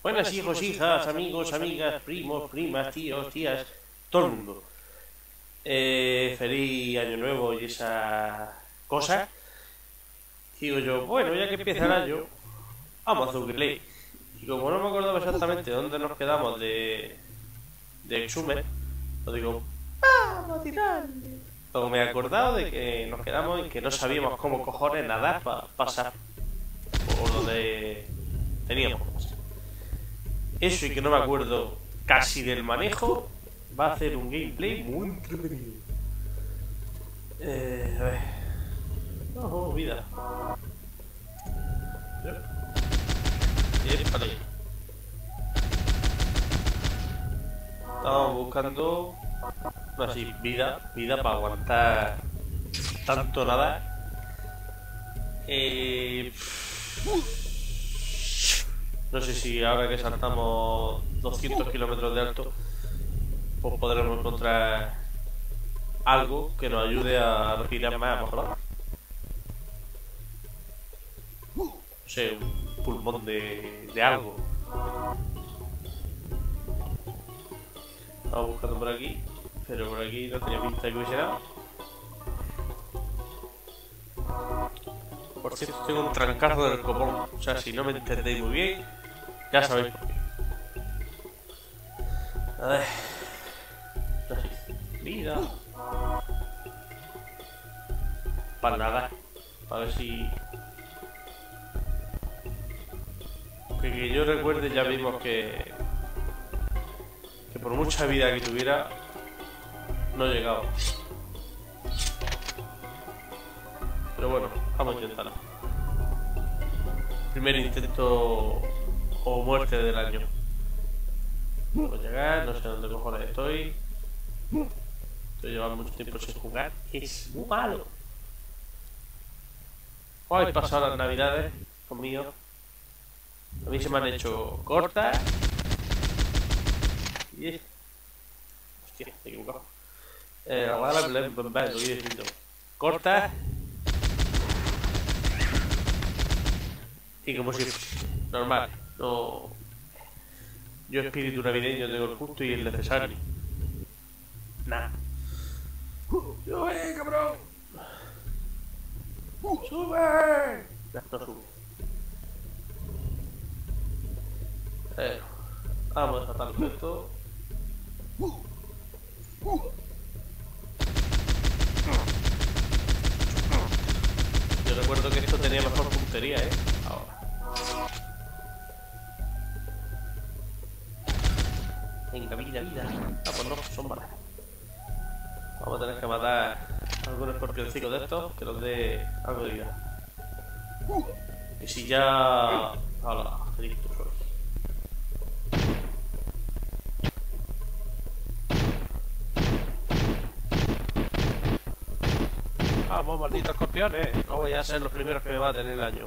Buenas hijos, hijas, amigos, amigas, primos, primas, tíos, tías, todo el mundo. Feliz año nuevo y esa cosa. Digo yo, bueno, ya que empieza el año, vamos a hacer un gameplay. Y como no me acordaba exactamente dónde nos quedamos de Exhumer, lo digo, vamos a tirarle. Luego me he acordado de que nos quedamos y que no sabíamos cómo cojones nadar para pasar por donde teníamos que pasar. Eso y que no me acuerdo casi del manejo, va a hacer un gameplay muy entretenido. A ver. Oh, vida. Vale. Estamos buscando así, vida para aguantar tanto nada. No sé si ahora que saltamos 200 kilómetros de alto, pues podremos encontrar algo que nos ayude a respirar más, ¿verdad? No sé, un pulmón de algo. Estamos buscando por aquí, pero por aquí no tenía pinta de que hubiese nada. Por cierto, tengo un trancazo del copón. O sea, si no me entendéis muy bien, ya sabéis por qué. A ver. Así. Vida. Para nada. Para ver si... Que yo recuerde, ya vimos que por mucha vida que tuviera, no llegaba. Pero bueno, vamos a intentarlo. Primer intento o muerte del año. No puedo llegar, no sé dónde cojones estoy. Estoy llevando mucho tiempo sin jugar. Es muy malo. Hoy he pasado las navidades conmigo. A mí se me han hecho cortas. Y... hostia, me he equivocado. Lo voy diciendo. Cortas. Y como si normal, no. Yo espíritu navideño tengo el justo y el necesario. Nah. ¡Sube, cabrón! ¡Sube! Ya, no subo. Vamos a desatarlo esto. Yo recuerdo que esto tenía mejor puntería, ahora. Venga, vida. Ah, pues no, son balas. Vamos a tener que matar a algún escorpioncito de estos que nos dé algo de vida. Y si ya... ¡hala! Listo, solo. Vamos, malditos escorpiones. No voy a ser los primeros que me maten en el año.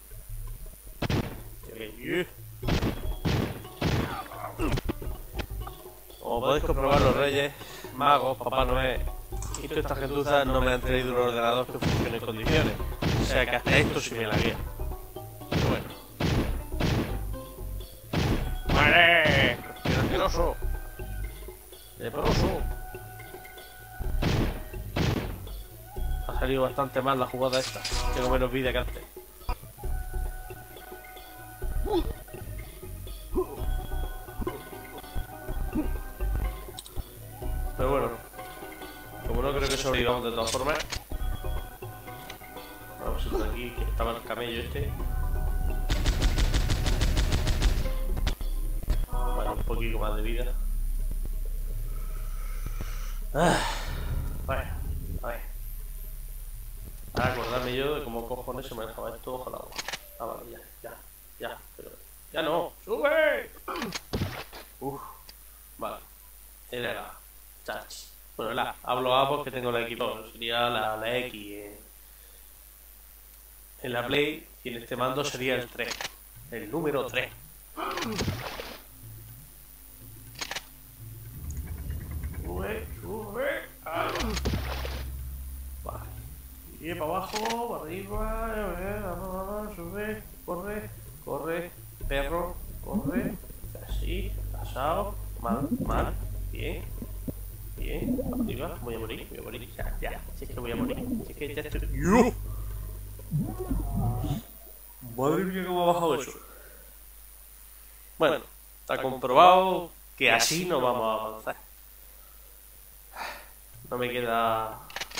Como podéis comprobar, los reyes, magos, Papá Noel y toda esta gentuza no me han traído un ordenador que funcione en condiciones. O sea que hasta esto sí me la guía. Pero bueno. ¡Muere! ¡Qué asqueroso! ¡Leproso! Ha salido bastante mal la jugada esta. Tengo menos vida que antes. Pero bueno, como no creo que sobrevivamos de todas formas, vamos a ir por aquí, que estaba el camello este. Vale, un poquito más de vida. Bueno, a ver. Ahora acordarme yo de cómo cojones se me dejaba esto bajo el agua. Ah, vale, ya, pero... ¡ya no! ¡Sube! Vale. Era chachi. Bueno, hablo A porque tengo la equipo. Sería la X en la Play. Y en este mando sería el 3. El número 3. Sube. Vale. Y para abajo, para arriba. Sube. Corre. Perro. Corre. pasado. Mal, mal. Bien. Bien. Arriba. Voy a morir. Voy a morir. Ya, ya. Si es que voy a morir. Si es que ya estoy. ¡Yo! Madre mía, cómo ha bajado eso. Bueno, está comprobado que así no vamos a avanzar. No me queda...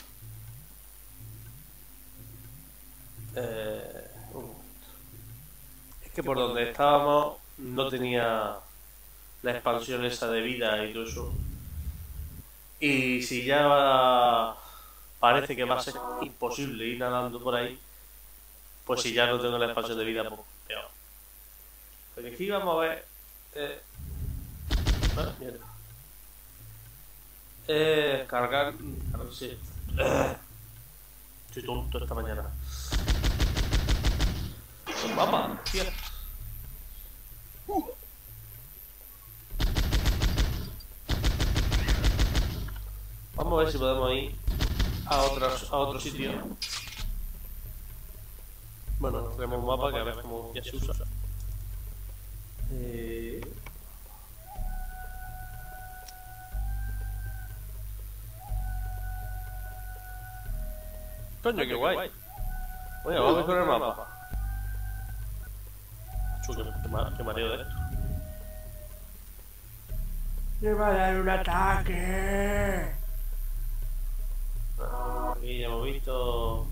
Es que por donde estábamos no tenía la expansión esa de vida y todo eso. Y si ya parece que va a ser imposible ir nadando por ahí, pues si ya no tengo la expansión de vida, pues peor. Porque aquí vamos a ver... mierda. Cargar... Sí. Estoy tonto esta mañana. Un mapa, tío. Vamos a ver si podemos ir a otro sitio. Bueno, tenemos un mapa que a ver cómo ya se usa. Coño, qué guay. Oye, vamos a ver con el mapa. Qué mareo de esto. ¡Me va a dar un ataque! Aquí ya hemos visto...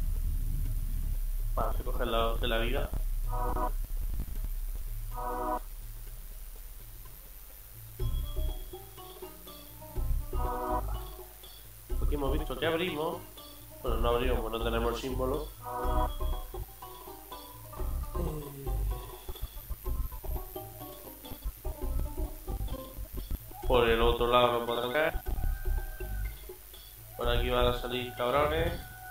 Para recoger de la vida. Aquí hemos visto que abrimos. Bueno, no abrimos, pues no tenemos el símbolo. Por el otro lado no podrán caer. Por aquí van a salir cabrones.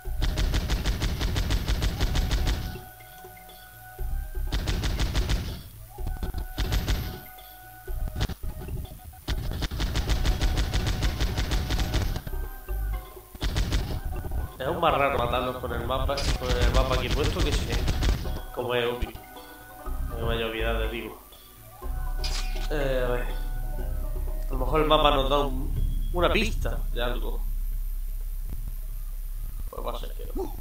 Es un más raro matarlos con el mapa aquí puesto que sin él. Como es obvio. No me haya olvidado, digo. A ver. A lo mejor el mapa nos da una pista de algo. Pues va a ser que no.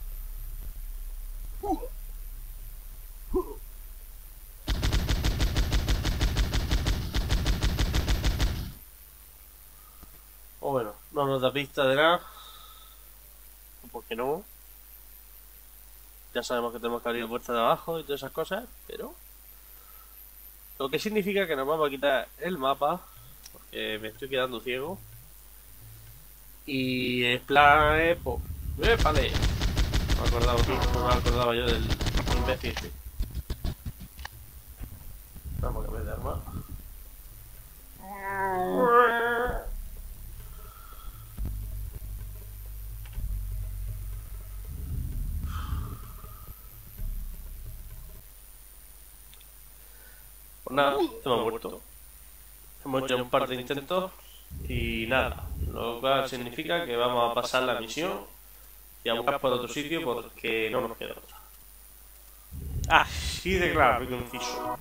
O bueno, no nos da pista de nada. ¿Por qué no? Ya sabemos que tenemos que abrir la puerta de abajo y todas esas cosas, pero... Lo que significa que nos vamos a quitar el mapa, porque me estoy quedando ciego. Y el plan es... pues... ¡Vale! No me acordaba yo del imbécil este. Vamos a cambiar de arma. Pues nada, hemos muerto. Hemos hecho un par de intentos y nada. Lo cual significa que vamos a pasar la misión y a buscar por otro sitio porque no nos queda otra. Ah, sí de claro, muy conciso.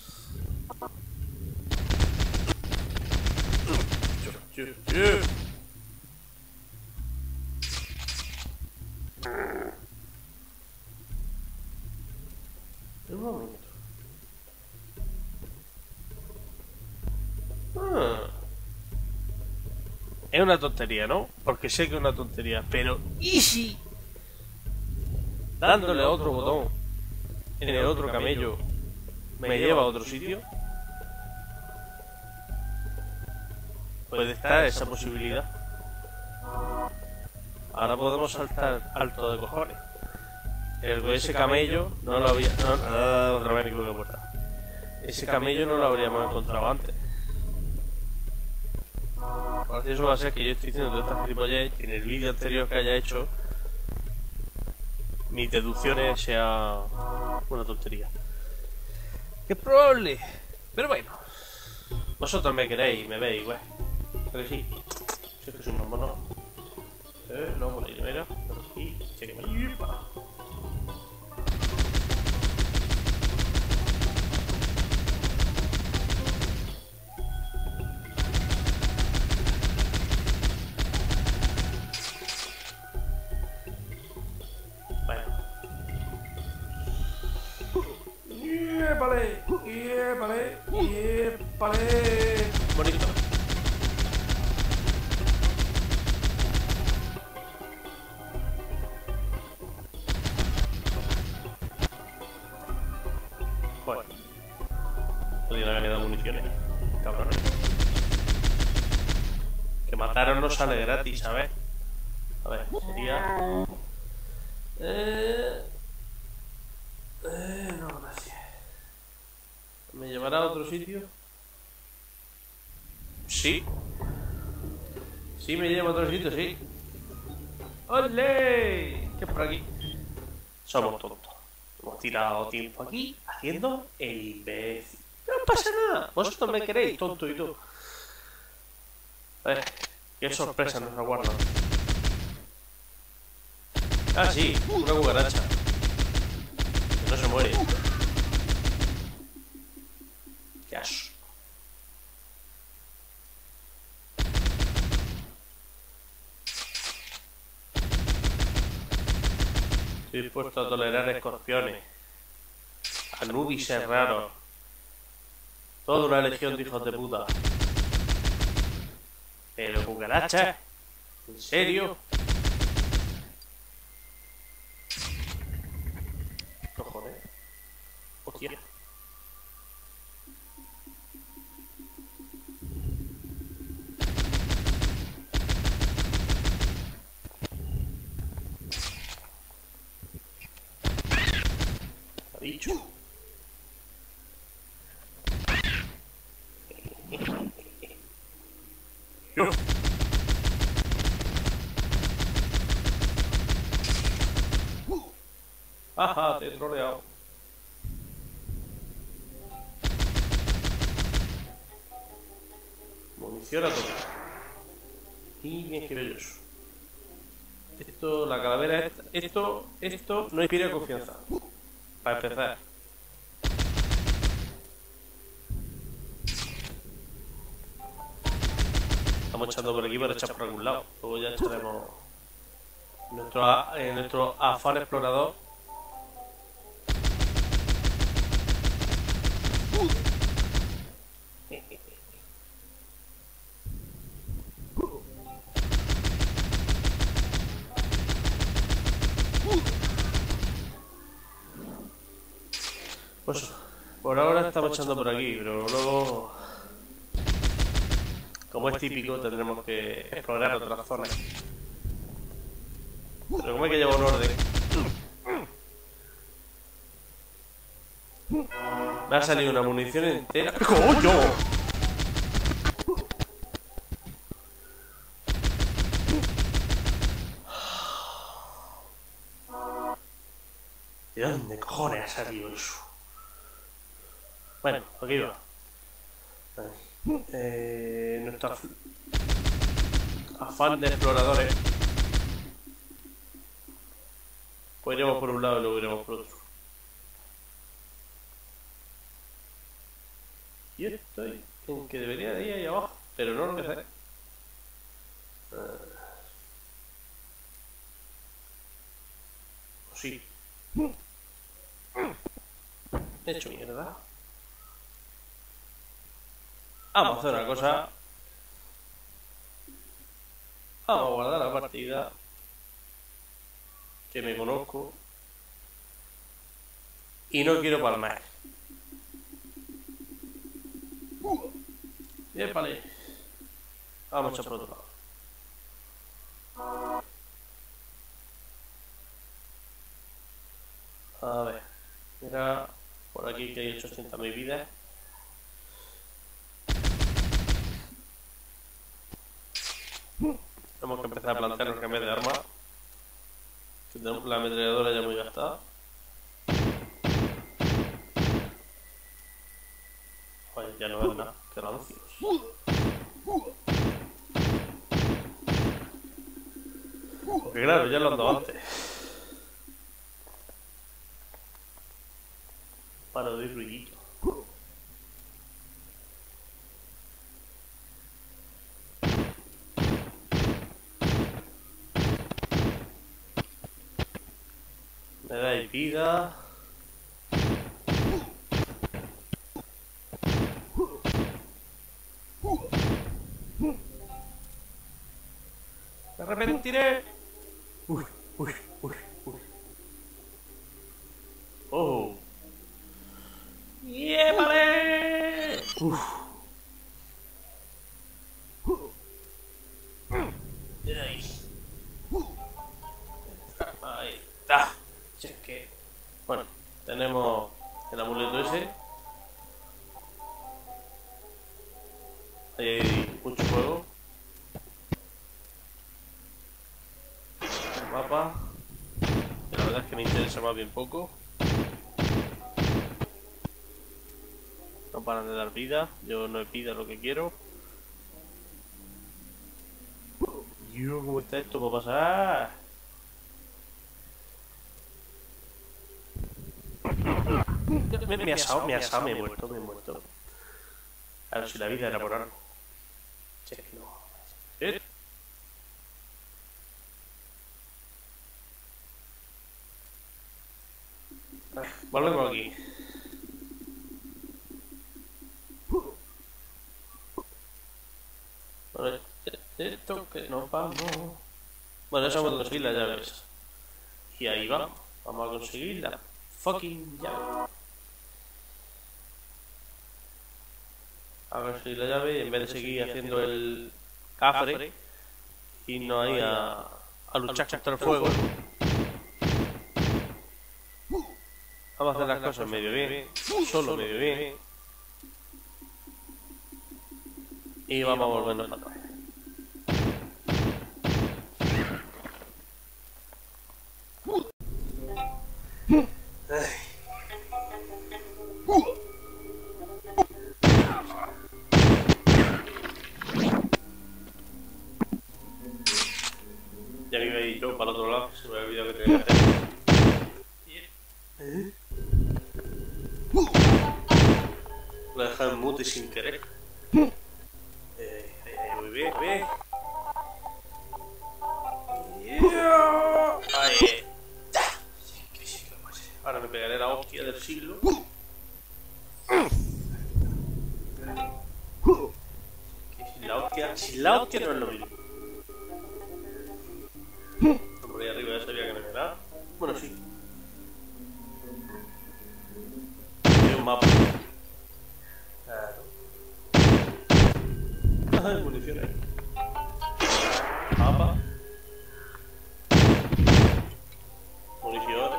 Un momento. Es una tontería, ¿no? Porque sé que es una tontería, pero ¿y si dándole a otro botón en el otro camello me lleva a otro sitio? Puede estar esa posibilidad. Ahora podemos saltar alto de cojones. Ese camello no lo había... otra vez me equivoqué de puerta. Ese camello no lo habríamos encontrado antes. Ahora eso va a ser que yo estoy diciendo todas estas gilipollas y en el vídeo anterior que haya hecho mis deducciones sea una tontería. ¡Qué probable! Pero bueno, vosotros me queréis y me veis, güey. Pero sí, si es que soy un mono. Luego por ahí, mira, por aquí, chequemos. ¡Vale! Bonito. Joder. Podría haber dado municiones. Cabrones. Que mataron no sale gratis, ¿sabes? A ver, sería... no, gracias. ¿Me llevará a otro sitio? Sí. Sí, me lleva a otro sitio, sí. ¡Olé! ¿Qué es por aquí? Somos tontos. Hemos tirado tiempo aquí haciendo el imbécil. No pasa nada. Vosotros me queréis, tonto y tú. A ver, qué sorpresa nos aguarda. Ah, sí, una cucaracha. Que no se muere. Qué asco. Estoy dispuesto a tolerar escorpiones, Anubis raros, toda una legión de hijos de puta. Pero cucarachas, ¿en serio? Cojones. Hostia. ¿Ha dicho? Yo. Ajá, te he troleado. Munición a todo. Y bien que belloso. Esto, la calavera, esto no inspira confianza. Para empezar. Estamos echando por aquí para echar por algún lado. Luego ya echaremos nuestro afán explorador. Pues por ahora estamos echando por aquí, pero luego, como es típico, tendremos que explorar otras zonas. Pero como hay que llevar un orden. Me ha salido una munición entera. ¡Coño! ¿De dónde cojones ha salido eso? Bueno, aquí va. Nuestro afán de exploradores. Pues iremos por un lado y luego iremos por otro. Y estoy en que debería de ir ahí abajo, pero no lo que sé. Sí. He hecho mierda. Vamos a hacer una cosa. Vamos a guardar la partida. Que me conozco. Y no quiero palmar. Bien, vale. Vamos a echar por otro lado. A ver. Mira, por aquí que hay 800.000 vidas. Tenemos que empezar a plantearnos que en vez de armas, que tenemos la ametralladora ya muy gastada. Joder, ya no es nada, que rancios. Porque claro, ya lo ando antes. Paro de ruidito. Me dais vida. arrepentiré. Uy, uy, uy, uy. Oh. ¡Yépale! Uf. Ahí. Ahí está. Si es que... Bueno, tenemos el amuleto ese. Ahí hay mucho fuego. El mapa. Que la verdad es que me interesa más bien poco. No paran de dar vida. Yo no he vida lo que quiero. Yo, ¿cómo está esto? ¿Puedo pasar? Me ha asado, me he muerto, me he muerto. A ver si la vida era por algo. Si es que no. Volvemos aquí. Bueno, esto que nos vamos. Bueno, eso vamos a conseguir las llaves. Y ahí vamos. Vamos a conseguir la fucking llave. A conseguir la llave y en vez de seguir haciendo el cafre, irnos ahí a luchar contra el fuego. Vamos a hacer las cosas medio bien, solo medio bien. Y vamos a volvernos para atrás. Ya me iba a ir yo para el otro lado, se me había olvidado que tenía que hacer. Lo he dejado en mute sin querer. Muy bien, bien. Ahí está. Ahora me pegaré la hostia del siglo. Sin la hostia no es lo mismo. Por ahí arriba ya sabía que no me da. Bueno, sí. Hay un mapa. Claro. Hay munición ahí. Mapa. Munición.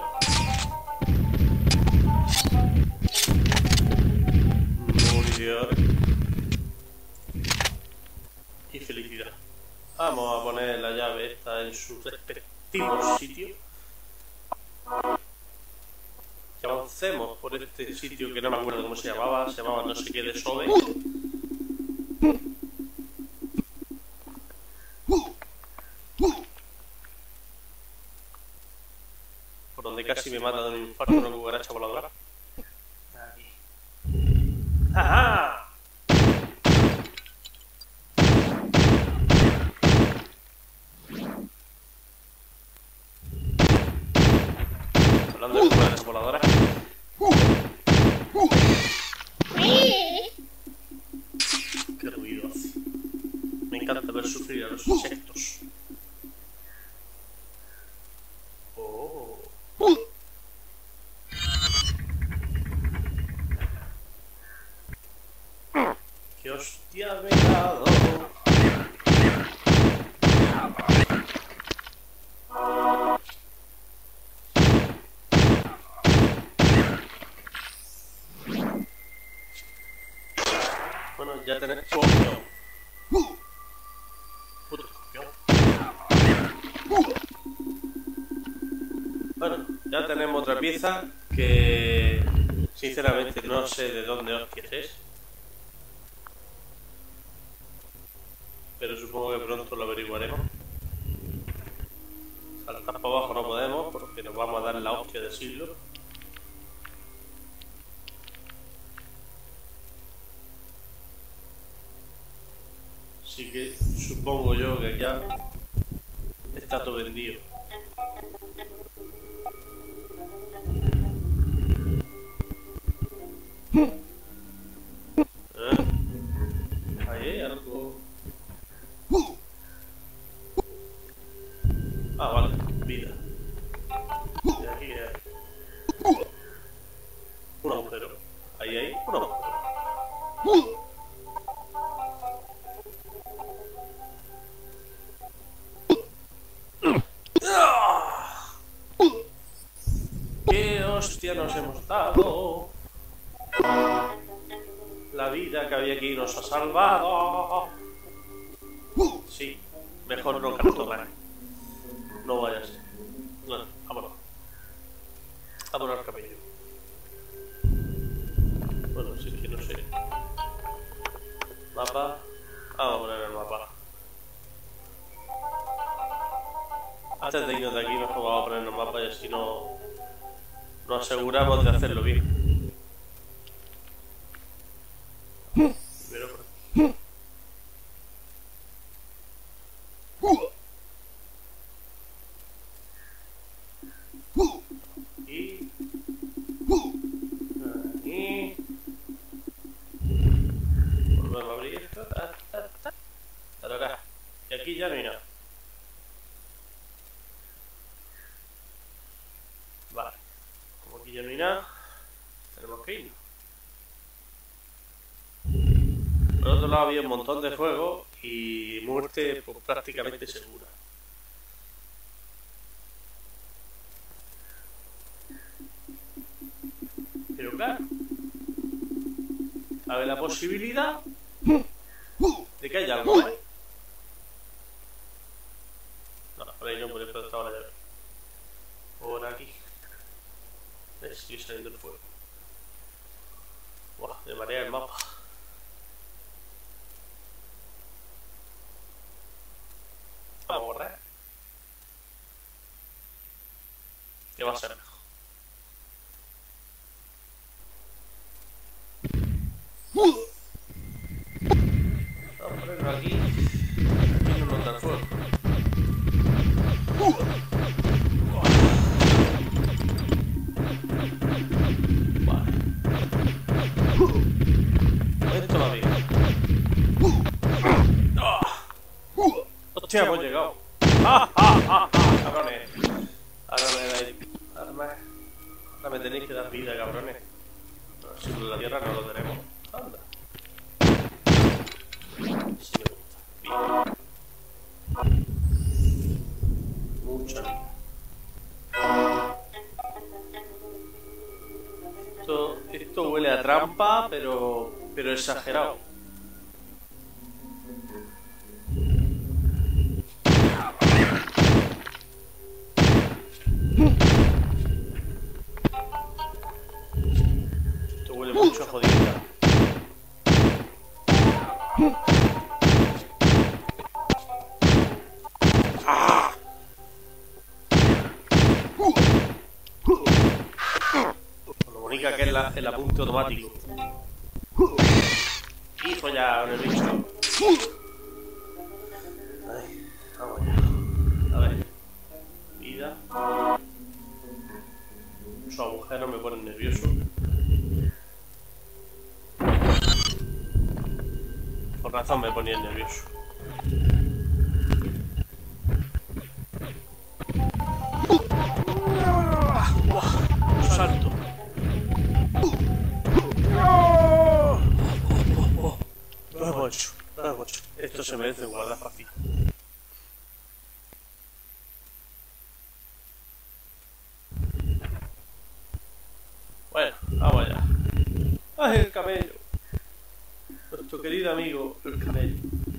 Munición. Y felicidad. Vamos a poner la llave esta en su respectivo sitio. Que avancemos por este sitio que no me acuerdo cómo se llamaba no sé qué de Sobe. Por donde casi me mata de un infarto una cucaracha voladora. Aquí. ¡Ajá! Hablando de cucaracha voladora. Qué ruido hace. Me encanta ver sufrir a los insectos. Oh. ¡Qué hostia me he dado! Bueno, ya tenemos... Puto escorpión. Bueno, ya tenemos otra pieza que... Sinceramente no sé de dónde hostias es. Pero supongo que pronto lo averiguaremos. Saltar para abajo no podemos porque nos vamos a dar la hostia del siglo. Así que supongo yo que ya está todo vendido. Ahí hay algo. salvado. Sí, mejor no cartomar. No vaya a ser. Bueno, vámonos. Vámonos al camello. Bueno, sí que no sé. Mapa. Vamos a poner el mapa. Antes de irnos de aquí, mejor vamos a poner el mapa y así nos aseguramos de hacerlo bien. Primero por aquí. Y volvemos a abrir esto. Y aquí ya no hay nada. Vale, como aquí ya no hay nada, tenemos que irnos. Por otro lado había un montón de fuego y muerte pues, prácticamente segura. Pero claro, cabe la posibilidad de que haya algo ahí. No, por ahí no, por eso estaba la llave. Por aquí. ¿Ves? Estoy saliendo el fuego. Buah, me marea el mapa. Vamos a borrar. ¿Qué va a ser mejor? Vamos a ponerlo aquí. Aquí no nos da el fuego. Vale. Esto va bien. Hostia, hemos llegado. Cabrones. Ahora me tenéis que dar vida, cabrones. Si la tierra no lo tenemos. Anda. Sí me gusta. Vida. Mucha vida. Esto huele a trampa, pero exagerado. Esto huele mucho a jodida. Lo bonita que es el apunte automático. Hijo ya, con el bicho. Ay, vamos ya. A ver. Vida. Los agujeros me ponen nervioso. Por razón me ponía nervioso. Un salto. Lo hemos hecho, lo hemos hecho. Esto se merece guardar fácil. Bueno, vamos allá. ¡Ay, el camello! Nuestro querido amigo, el camello.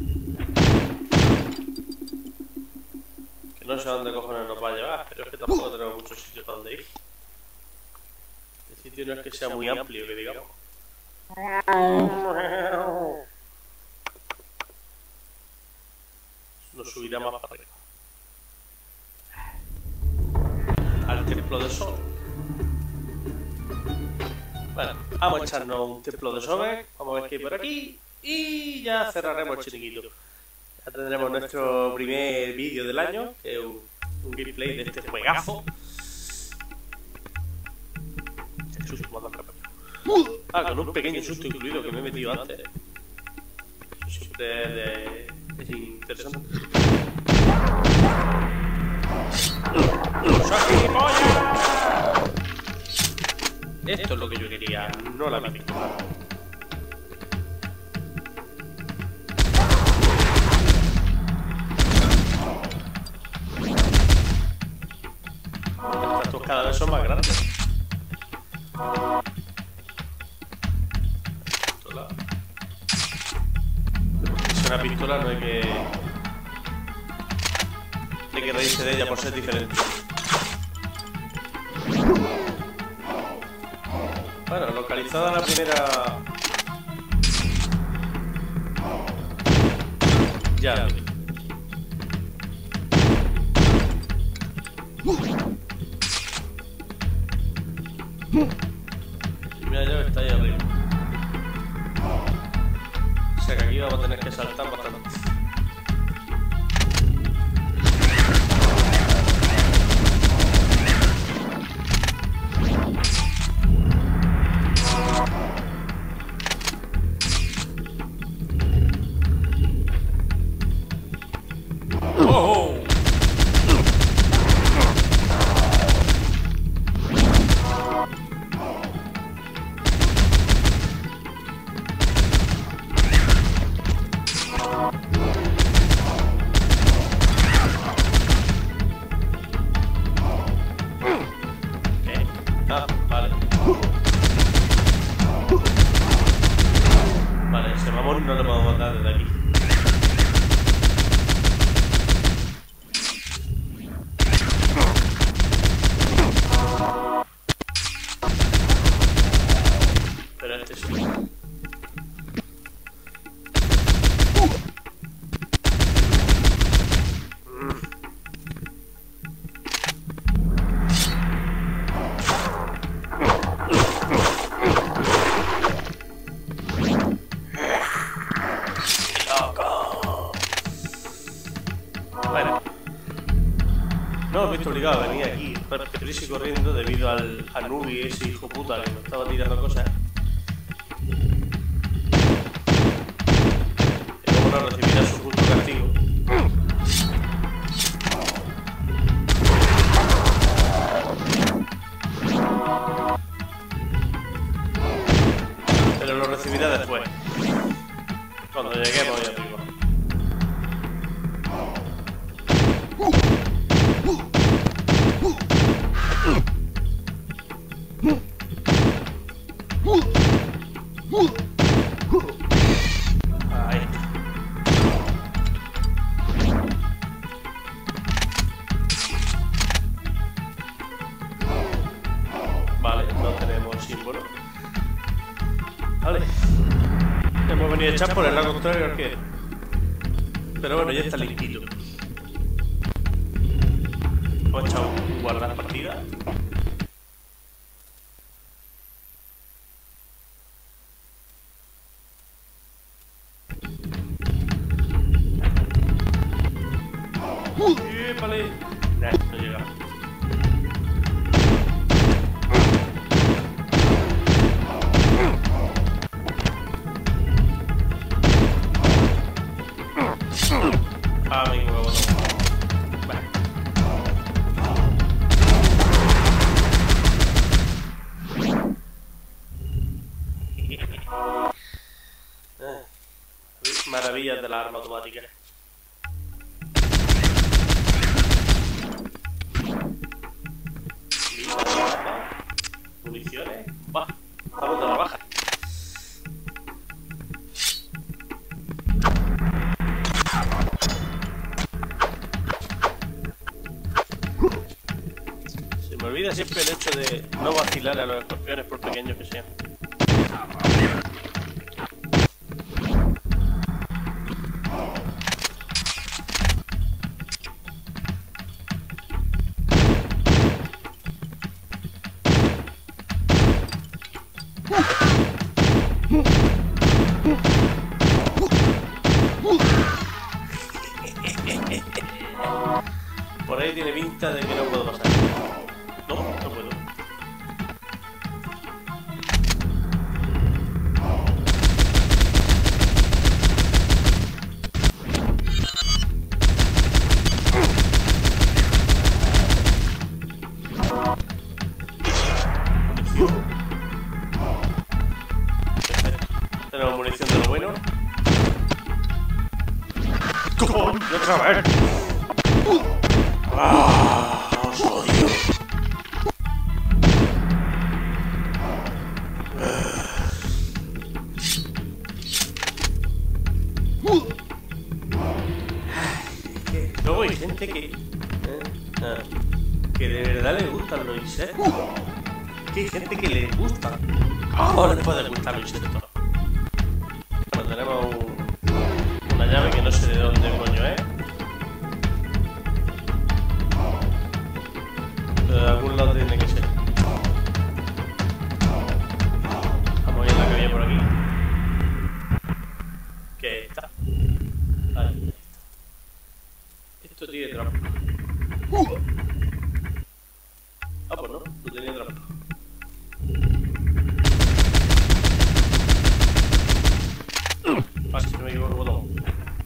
Que no sé a dónde cojones nos va a llevar, pero es que tampoco tenemos muchos sitios donde ir. El sitio no es que sea muy amplio, que digamos. Nos subirá más para arriba. Al templo de sol. Bueno, vamos a echarnos un templo de Sobek. Vamos a ver qué hay por aquí. Y ya cerraremos el chiringuito. Ya tendremos nuestro primer vídeo del año, que es un gameplay de este juegazo. Con un pequeño susto incluido que me he metido antes. Siempre es interesante. Esto es lo que yo quería, no la víctima. Estos cada vez son más grandes. una pistola no hay que reírse de ella por ser diferente. Bueno, localizada la primera... Ya lo vi. Primera llave está ahí arriba. O sea que aquí vamos a tener que saltar bastante. Vale, ese mamón no lo podemos matar desde aquí. Pero este sí. Bueno, no me he visto obligado a venir aquí prisa y corriendo debido al Nubi, ese hijo puta que me estaba tirando cosas. Y luego no recibirá su justo castigo. Pero lo recibirá después, cuando lleguemos ahí arriba. Ahí. Vale, no tenemos símbolo. Vale. Hemos venido a echar por el lado contrario al que... Pero bueno, ya está limpito. Hemos echado un guardar partida. Vale. Nah, no llega. Ah, me huevo, no. Vale. Maravillas de la arma automática. Municiones. Va, estamos de la baja. Se me olvida siempre el hecho de no vacilar a los escorpiones por pequeños que sean. Por ahí tiene pinta de que no puedo pasar. No, no puedo. Tenemos munición de lo bueno. ¡Cojones! ¡Otra vez! ¡Ah! ¡Os odio! Luego hay gente que de verdad les gustan los insectos. Que hay gente que les gusta. ¿Cómo les puede gustar los insectos? Bueno, tenemos una llave que no sé de dónde coño es. Pero de algún lado tiene que ser. Vamos a ir a la que había por aquí. ¿Qué está? Ahí. Esto tiene trampa. Ah, pues no tenía trampa. Ah, si no me equivoco, botón.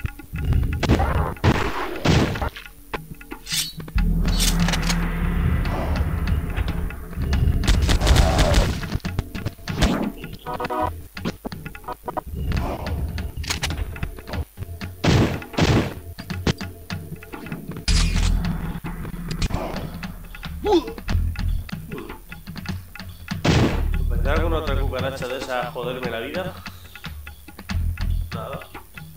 ¿Vendrá alguna otra cucaracha de esa a joderme la vida? Nada.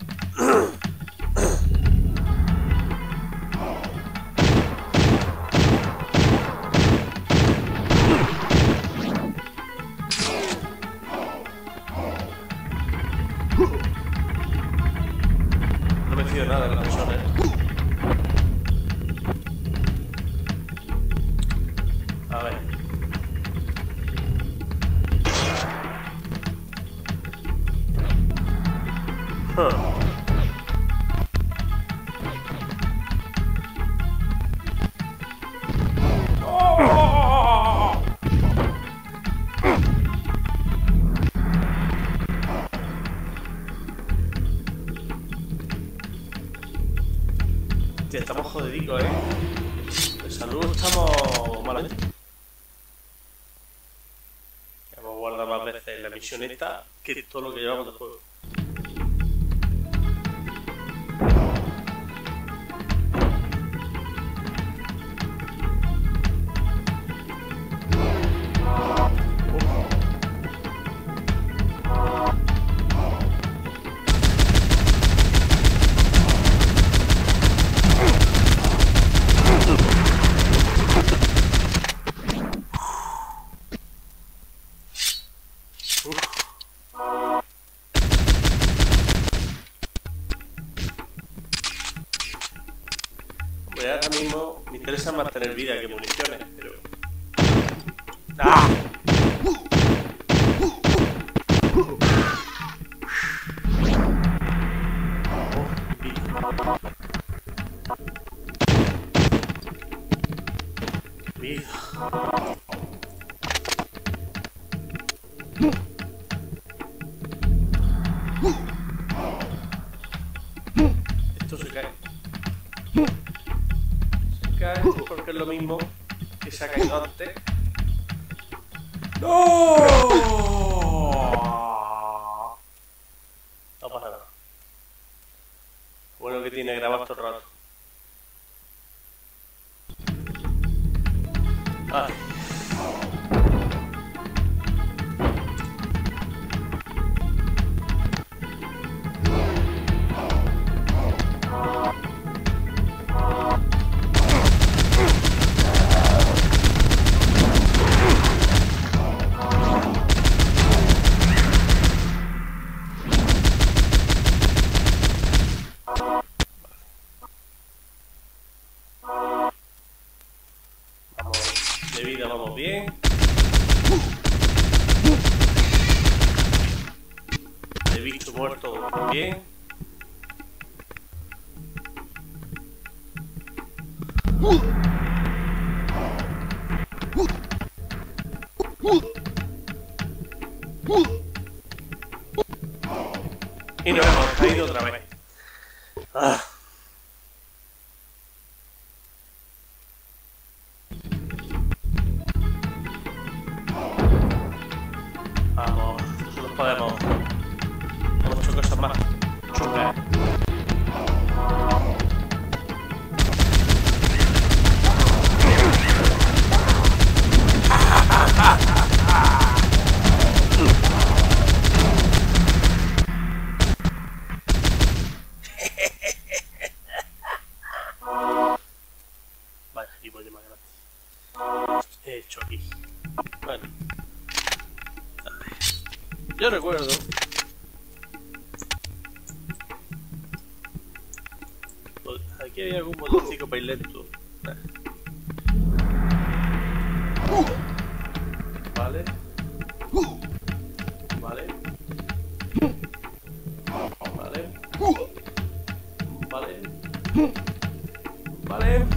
No me fío nada de las personas. A ver. Hostia, estamos jodidicos, de salud estamos malamente. Vamos a guardar más veces la misión esta que todo lo que llevamos de juego. Pues ahora mismo me interesa más tener vida que municiones, pero... ¡Ah! Vida. Esto se cae. Se cae porque es lo mismo que se ha caído antes. ¡No! No pasa nada. Bueno que tiene grabado todo el rato. Vale. De vida vamos bien. De bicho muerto bien. Y nos hemos caído otra vez. Ah. Vamos, nosotros podemos. Hemos hecho cosas más chungas. Yo recuerdo. Aquí hay algún botoncito para ir lento. Vale. Vale. Vale. Vale. Vale.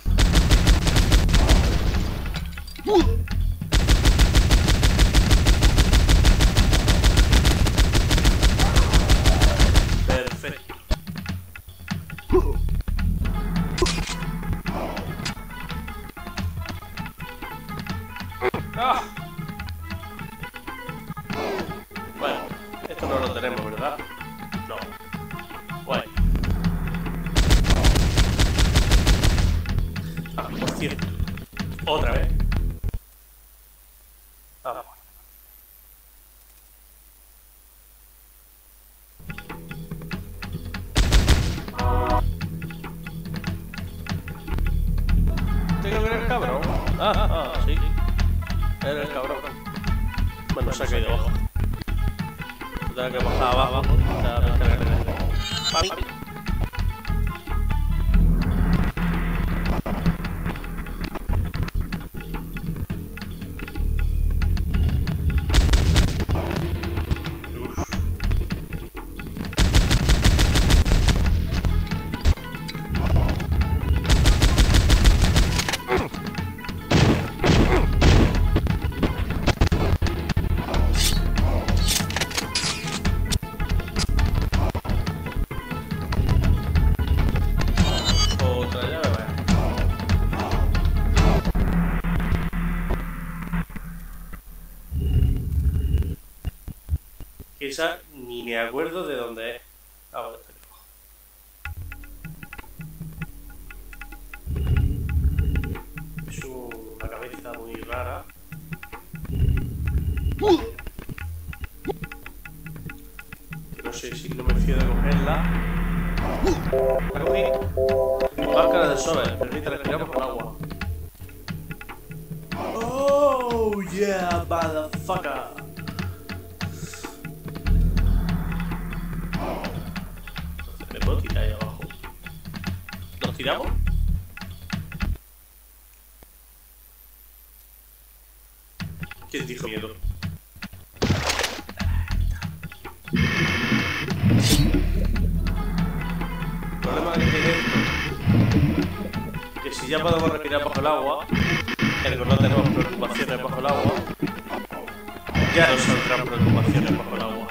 Perfecto. ¡Ah! Bueno, esto no lo tenemos, ¿verdad? No. Guay. Ah, por cierto. Otra vez. Ah, bueno. Tengo que ver el cabrón. Sí. Era el cabrón. Bueno, se ha caído abajo. Tengo que bajar abajo. Esa ni me acuerdo de dónde es. Ah, bueno, está aquí. Es una cabeza muy rara. Que no sé si no me fío de cogerla. La cogí. Máscara de Sober, permite respirar bajo el agua. Oh yeah, motherfucker. Me puedo tirar ahí abajo. ¿Nos tiramos? ¿Quién dijo miedo? El problema que tiene esto, que si ya podemos respirar bajo el agua, que no tenemos preocupaciones bajo el agua, ya nos saldrán preocupaciones bajo el agua.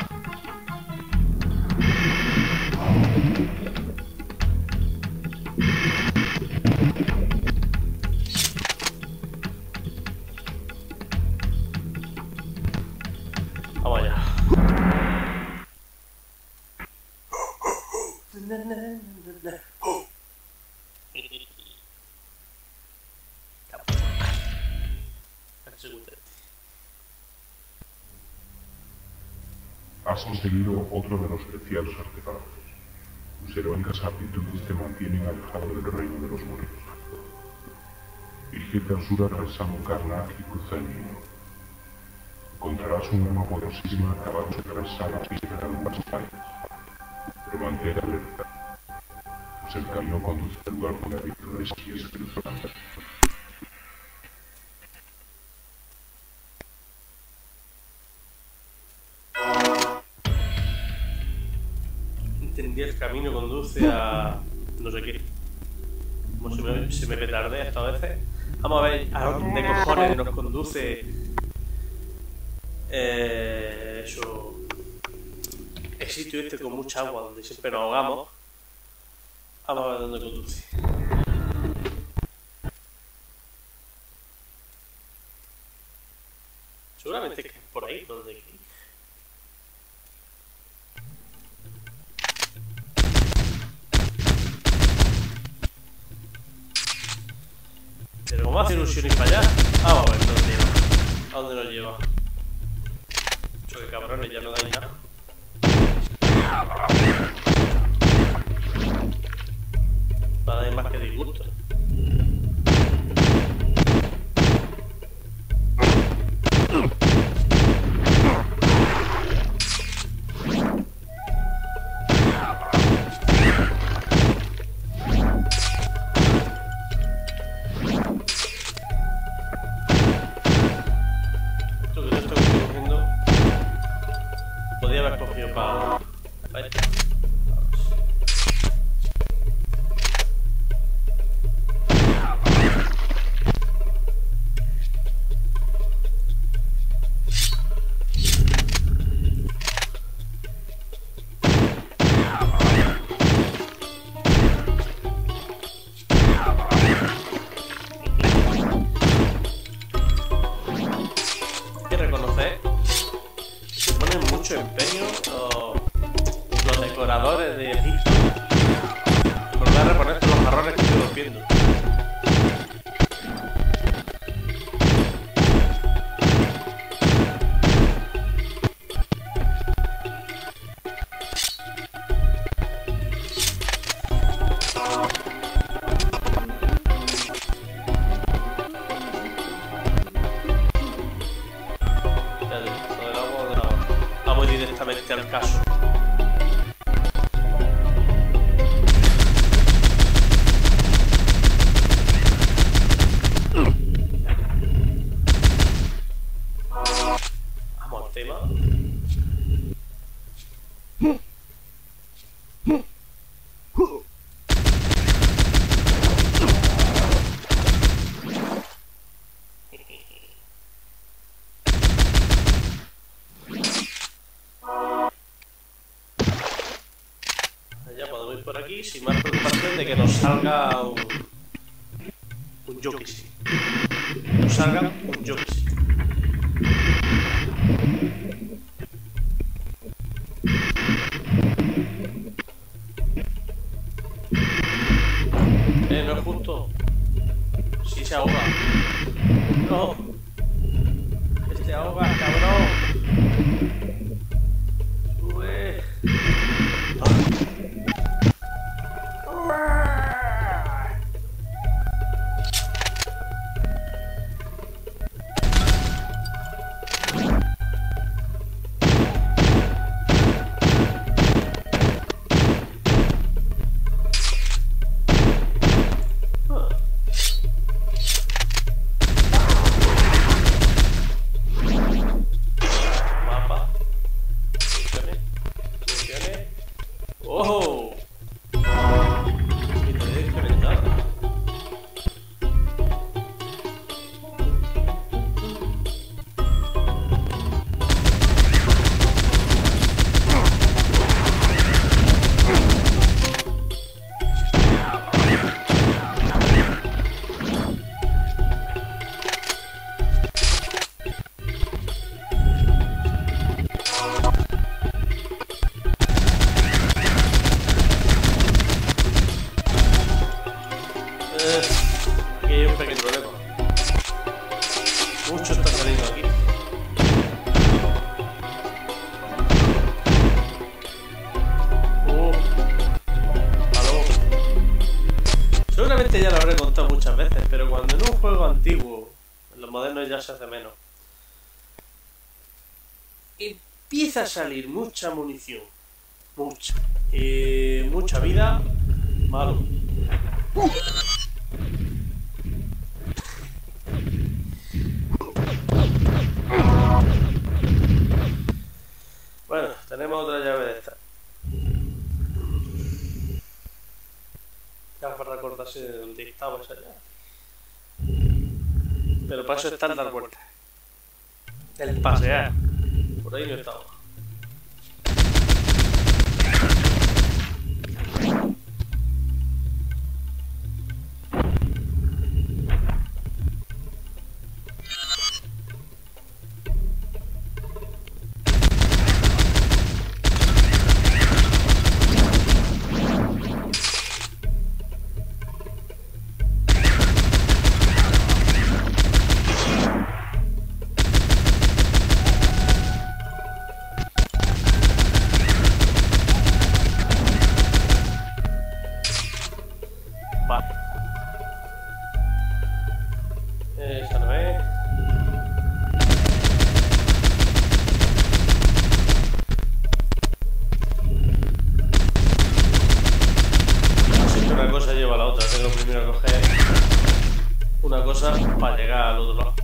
Vamos allá. Has conseguido otro de los preciados artefactos. Tus heroicas aptitudes te mantienen alejado del reino de los muertos. Dirigirte al sur atravesando Karnak y cruza el Nilo. Encontrarás un arma poderosísima acabando de atravesar la pista de algunas paredes. Pero mantén alerta, pues el camino conduce al lugar donde habitan esquíes espirituales. Entendí, el camino conduce a no sé qué. Como se me petardea esta veces. Vamos a ver a dónde cojones nos conduce eso. El sitio este con mucha agua donde siempre nos ahogamos. Vamos a ver dónde conduce. Seguramente que es por ahí donde. Pero ¿cómo hace ilusión ir para allá? Vamos a ver dónde lleva. ¿A dónde nos lleva? Choque cabrones, ya no dais nada. Va a dar más que disgusto. corriendo. Vamos directamente al caso. Vamos al tema. Ya podemos ir por aquí sin más preocupación de que nos salga un yo que sí. Nos salga un yo que sí. No es justo. Si se ahoga. No. Este ahoga, cabrón. Sube. ¡Oh! Y te he desconectado. Aquí hay un pequeño problema. Mucho está saliendo aquí. Aló. Seguramente ya lo habré contado muchas veces, pero cuando en un juego antiguo, en los modernos ya se hace menos, empieza a salir mucha munición, mucha vida, malo. Bueno, tenemos otra llave de esta. Ya para recordarse de dónde estaba esa llave. Pero para eso está el dar vueltas. El pasear. Por ahí no estaba. Esa no es. Así que una cosa lleva a la otra. Tengo primero que coger una cosa para llegar al otro lado.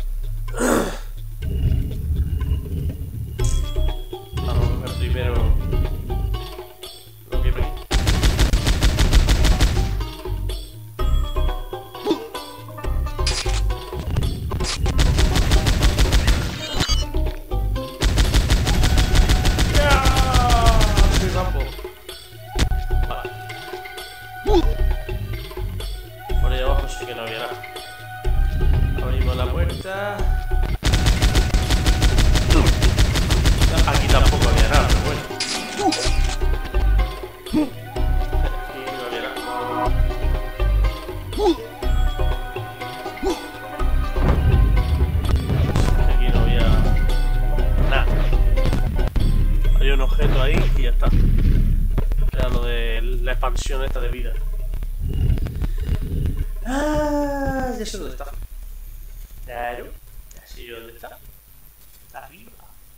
Vamos a coger primero lo que hay. Por ahí abajo sí que no había nada. Abrimos la puerta. Aquí tampoco había nada, pero bueno. Aquí no había nada. expansión esta de vida. Ah, ya sé dónde está. Claro, ya sé yo dónde está. Está arriba.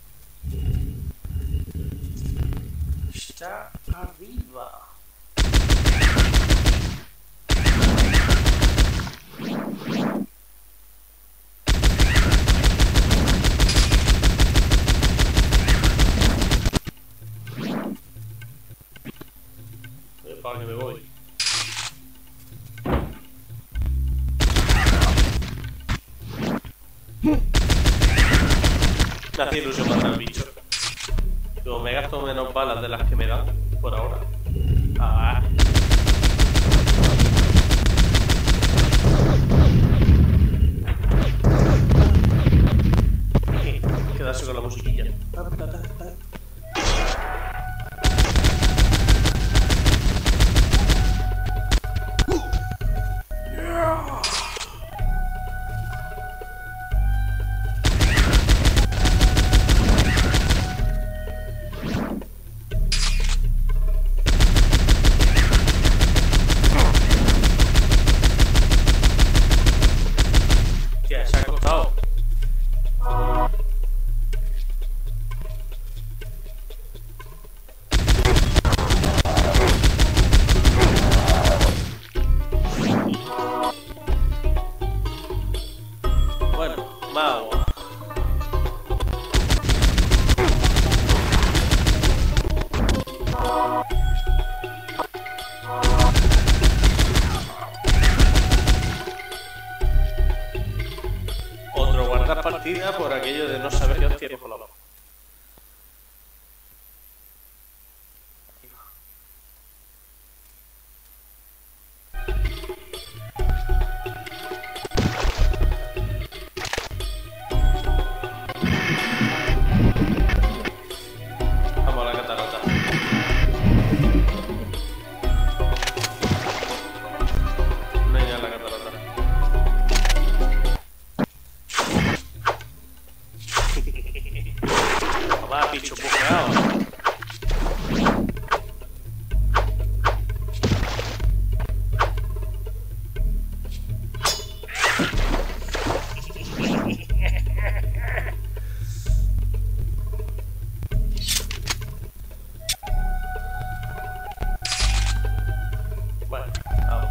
Está arriba. Para que me voy. Me hace ilusión matar al bicho. Como me gasto menos balas de las que me dan por ahora. Ah. Quedarse con la musiquilla. Tía, se ha acostado. Bueno, más agua. Otro guardar partida por aquello de no saber qué hostia cojo la boca. Vamos a la catarata. Venga, la catarata. Mamá, bicho bujeado. Bueno, vamos.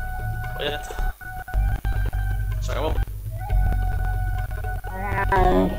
Pues ya está. Se acabó.